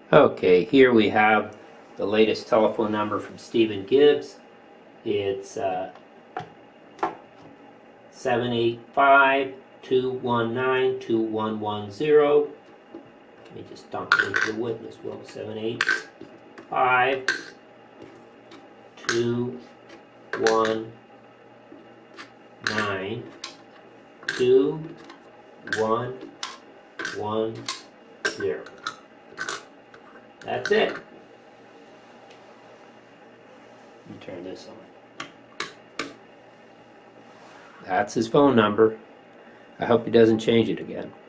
Okay, here we have the latest telephone number from Stephen Gibbs. It's 785-219-2110. Let me just dump it into the witness book. 785-219-2110. That's it. Let me turn this on. That's his phone number. I hope he doesn't change it again.